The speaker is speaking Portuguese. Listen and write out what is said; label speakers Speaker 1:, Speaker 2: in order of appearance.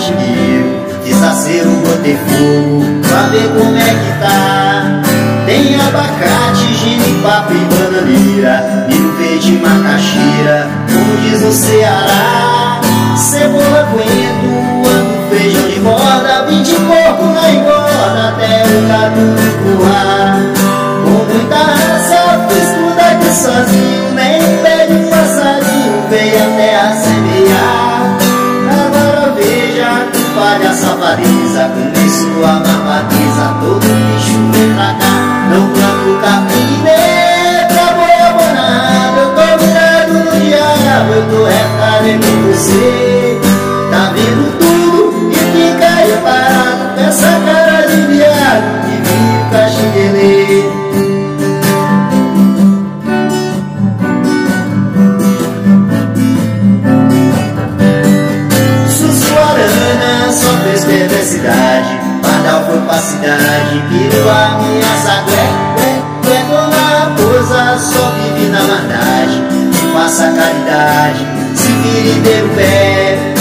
Speaker 1: Pitigueiro, Desaceiro, Botafogo, pra ver como é que tá. Tem abacate, genipapo e bananeira, milho verde, macaxeira, como diz o Ceará. Cebola, coentro, ando, feijão de borda, vim de porco na engorda, até o catu empurrar. Com muita raça, fiz tudo aqui sozinho, nem pede um passarinho, veio a terra semear. Agora veja, compadre, a safadeza, com sua mavadeza, todo bicho vem pra cá. Não planto capim nem pra boi abonado, eu tô virado no diabo, eu tô retado em você. Tá vendo tudo e fica aí parado, com essa cara de viado que vive caxinguelê. Sussuarana só fez perversidade, Pardal foi pra cidade, virou a minha sagué, dona raposa só vive na maldade. Que faça caridade, se vire e dê o pé.